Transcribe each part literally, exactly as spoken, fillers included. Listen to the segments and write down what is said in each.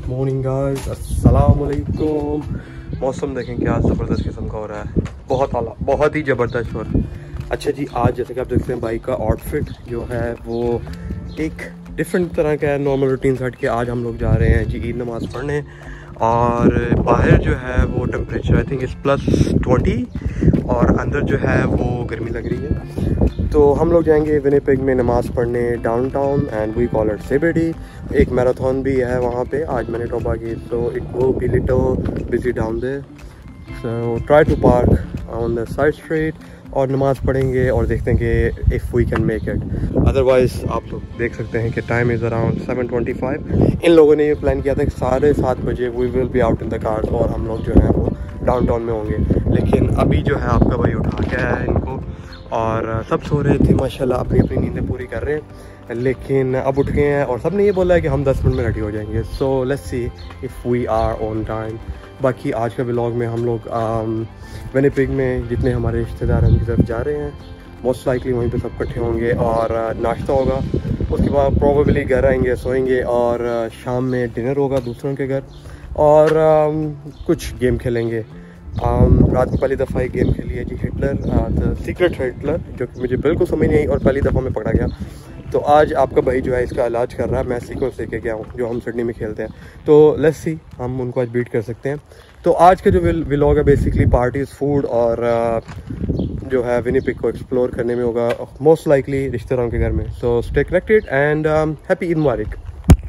Good morning guys, अस्सलाम वालेकुम। मौसम देखें क्या ज़बरदस्त किस्म का हो रहा है, बहुत आला, बहुत ही ज़बरदस्त हो रहा है। अच्छा जी, आज जैसे कि आप देखते हैं बाइक का आउटफिट जो है वो एक डिफरेंट तरह का है, नॉर्मल रूटीन से हट के। आज हम लोग जा रहे हैं जी ईद नमाज़ पढ़ने, और बाहर जो है वो temperature I think is plus twenty और अंदर जो है वो गर्मी लग रही है। तो हम लोग जाएंगे विनिपेग में नमाज़ पढ़ने downtown, and we call it CBD. एक मैराथन भी है वहाँ पे आज मैनिटोबा की, so it would be little busy down there, so try to park on the side street और नमाज़ पढ़ेंगे और देखते हैं कि if we can make it. Otherwise आप लोग देख सकते हैं कि time is around seven twenty five. इन लोगों ने ये प्लान किया था कि साढ़े सात बजे we will be out in the cars और हम लोग जो है वो डाउनटाउन में होंगे। लेकिन अभी जो है आपका भाई उठा के आया है इनको, और सब सो रहे थे माशाल्लाह, अपनी अपनी नींदें पूरी कर रहे हैं। लेकिन अब उठ गए हैं और सब ने ये बोला है कि हम दस मिनट में रेडी हो जाएंगे। So let's see if we are on time. बाकी आज के व्लॉग में हम लोग विनिपेग में जितने हमारे रिश्तेदार हैं उनकी तरफ जा रहे हैं। मोस्ट लाइकली वहीं पे सब इकट्ठे होंगे और नाश्ता होगा, उसके बाद प्रोबेबली घर आएंगे, सोएंगे, और शाम में डिनर होगा दूसरों के घर, और कुछ गेम खेलेंगे। Um, रात में पहली दफ़ा एक गेम खेली है जी हिटलर, द सीक्रेट हिटलर, जो कि मुझे बिल्कुल समझ नहीं आई और पहली दफ़ा में पकड़ा गया। तो आज आपका भाई जो है इसका इलाज कर रहा है, मैं सीखों से लेके गया हूँ जो हम सिडनी में खेलते हैं। तो लेट्स सी हम उनको आज बीट कर सकते हैं। तो आज के जो व्लॉग है बेसिकली पार्टीज, फूड और uh, जो है विनिपेग को एक्सप्लोर करने में होगा, मोस्ट लाइकली रिश्तेदारों के घर में। So stay connected and happy Eid मुबारक।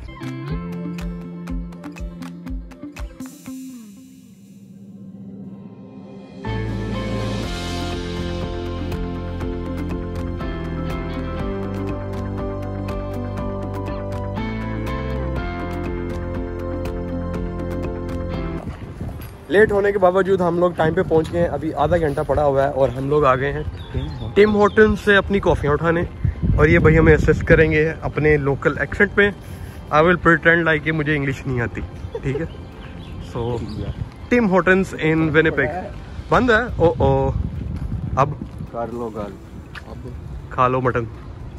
लेट होने के बावजूद हम लोग टाइम पे पहुंच गए हैं। अभी आधा घंटा पड़ा हुआ है और हम लोग आ गए हैं टिम हॉर्टन्स से अपनी कॉफ़ियाँ उठाने, और ये भाई हमें असिस्ट करेंगे अपने लोकल एक्सेंट पे। आई विल प्रिटेंड लाइक कि मुझे इंग्लिश नहीं आती, ठीक है। So Tim Hortons in Winnipeg बंद है। ओ ओ अब कर लो गाल, अब खा लो मटन।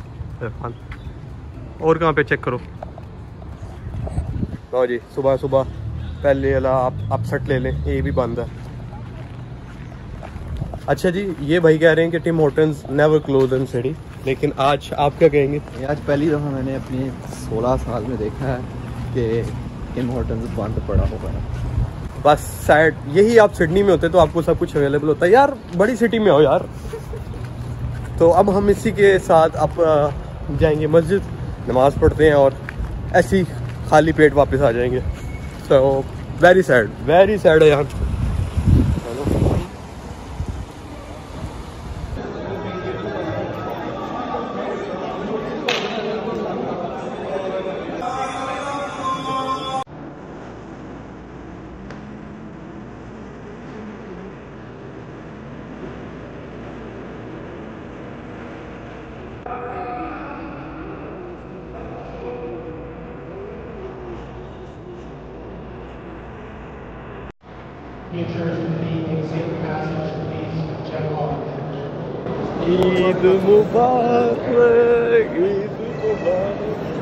और कहाँ पे चेक करो। लो जी, सुबह सुबह पहले वाला आप अपसेट ले लें, ये भी बंद है। अच्छा जी, ये भाई कह रहे हैं कि Tim Hortons never close in city, लेकिन आज आप क्या कहेंगे? आज पहली दफ़ा मैंने अपने सोलह साल में देखा है कि टिम हॉर्टन्स बंद पड़ा होगा। बस सैड, यही आप सिडनी में होते तो आपको सब कुछ अवेलेबल होता है यार, बड़ी सिटी में हो यार। तो अब हम इसी के साथ आप जाएंगे मस्जिद, नमाज़ पढ़ते हैं और ऐसी खाली पेट वापस आ जाएंगे। तो वेरी सैड, वेरी सैड है यार। ईद मुबारक, ईद मुबारक।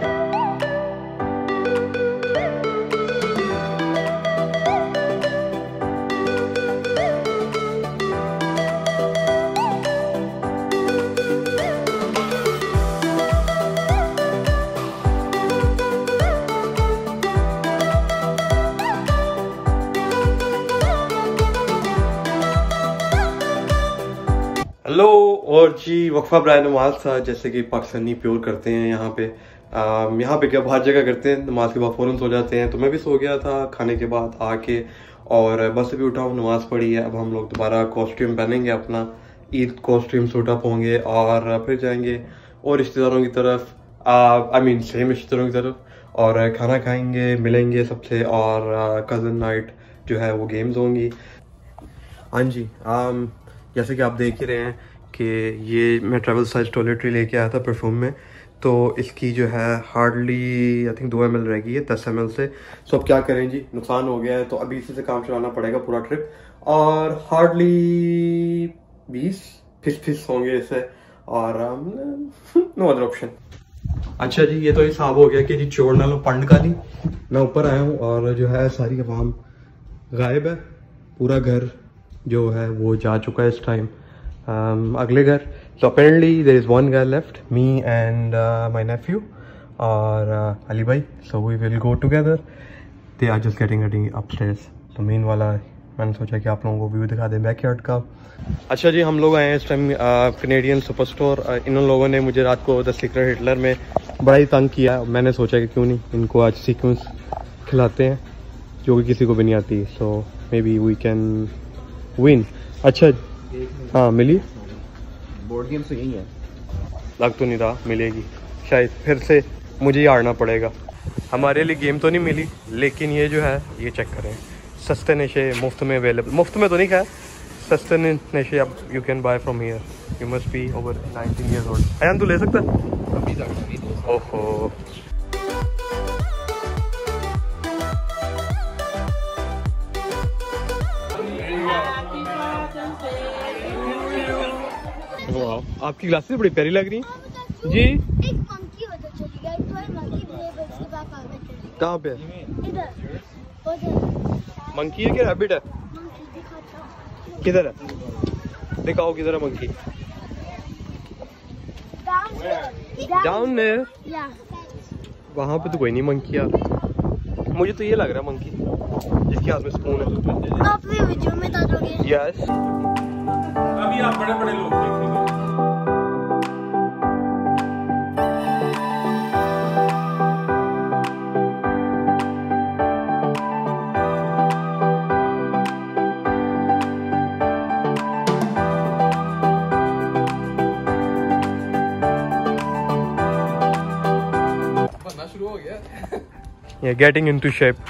हेलो, और जी वक्फा बराए नमाज था, जैसे कि पाकिस्तानी प्योर करते हैं यहाँ पे। यहाँ पे क्या हर जगह करते हैं, नमाज के बाद फ़ौरन सो जाते हैं। तो मैं भी सो गया था खाने के बाद आके, और बस अभी उठा हूँ, नमाज़ पढ़ी है। अब हम लोग दोबारा कॉस्ट्यूम पहनेंगे, अपना ईद कॉस्ट्यूम सूट अप होंगे और फिर जाएंगे और रिश्तेदारों की तरफ, आई मीन सेम रिश्तेदारों की तरफ, और खाना खाएंगे, मिलेंगे सबसे, और कज़न नाइट जो है वो गेम्स होंगी। हाँ जी, आम जैसे कि आप देख ही रहे हैं कि ये मैं ट्रैवल साइज टॉयलेटरी लेके आया था परफ्यूम में, तो इसकी जो है हार्डली आई थिंक दो एम एल रह गई है दस एम एल से। सो अब क्या करें जी, नुकसान हो गया है, तो अभी इसी से काम चलाना पड़ेगा पूरा ट्रिप, और हार्डली बीस फिस फिस होंगे इससे, और नो अदर ऑप्शन। अच्छा जी, ये तो हिसाब हो गया कि जी चोर ना लो पंड का नहीं। मैं ऊपर आया हूँ और जो है सारी आवाम गायब है, पूरा घर जो है वो जा चुका है इस टाइम um, अगले घर। So apparently there is one guy left, me and my nephew और uh, अली भाई। So we will go together, they are just getting ready upstairs. तो मेन वाला मैंने सोचा कि आप लोगों को व्यू दिखा दें बैकयार्ड का। अच्छा जी, हम लोग आए हैं इस टाइम कैनेडियन सुपर स्टोर। इन लोगों ने मुझे रात को द सीक्रेट हिटलर में बड़ा ही तंग किया। मैंने सोचा कि क्यों नहीं इनको आज सीक्वेंस खिलाते हैं जो कि किसी को भी नहीं आती। So maybe we can win. अच्छा हाँ, मिली बोर्ड गेम तो यही है, लग तो नहीं रहा मिलेगी, शायद फिर से मुझे ही हारना पड़ेगा। हमारे लिए गेम तो नहीं मिली, लेकिन ये जो है ये चेक करें, सस्ते नशे मुफ्त में अवेलेबल। मुफ्त में तो नहीं, खैर सस्ते नशे अब you can buy from here. You must be over nineteen years old. Ayaan तू ले सकता है? ओहो, आपकी ग्लासेस बड़ी प्यारी लग रही हैं जी। एक मंकी होता चली गई, तो है मंकी ब्लेबर्स के पास आ गई। कहाँ पे? इधर उधर मंकी है क्या रैबिट है? मंकी दिखाता। किधर है? दिखाओ किधर है मंकी। डाउन डाउन है या वहाँ पे तो कोई नहीं मंकी यार। मुझे तो ये लग रहा है मंकी जिसके हाथ में स्पून है। आप भी वीडियो में डालोगे? यस। अभी आप बड़े बड़े लोग देखेंगे। बनना शुरू हो गया। Yeah, getting into shape.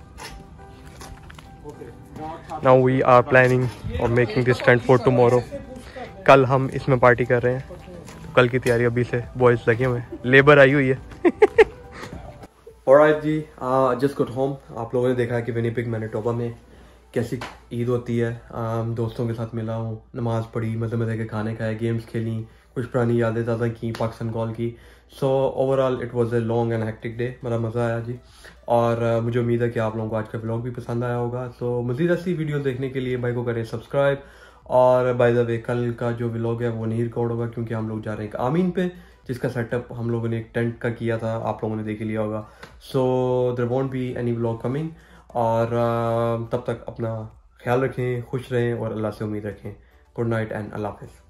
Now we are planning or making this tent for tomorrow. कल हम इसमें पार्टी कर रहे हैं, तो कल की तैयारी अभी से बॉयज लगे हुए हैं, लेबर आई हुई है। Alright जी, जस्ट गुड होम। आप लोगों ने देखा है कि विनिपेग मैनिटोबा में कैसी ईद होती है। um, दोस्तों के साथ मिला हूँ, नमाज़ पढ़ी, मज़े मज़े के खाने खाए, गेम्स खेली, कुछ पुरानी यादें ज़्यादा की, पाकिस्तान कॉल की। So overall it was a long and hectic day. बड़ा मज़ा आया जी, और uh, मुझे उम्मीद है कि आप लोगों को आज का व्लॉग भी पसंद आया होगा। सो so, मज़ीद ऐसी वीडियो देखने के लिए भाई को करें सब्सक्राइब। और बाय द वे, कल का जो व्लॉग है वो नहीं रिकॉर्ड होगा क्योंकि हम लोग जा रहे हैं आमीन पे, जिसका सेटअप हम लोगों ने एक टेंट का किया था, आप लोगों ने देख लिया होगा। So there won't be any vlog coming. और uh, तब तक अपना ख्याल रखें, खुश रहें और अल्लाह से उम्मीद रखें। गुड नाइट एंड अल्लाह हाफिज़।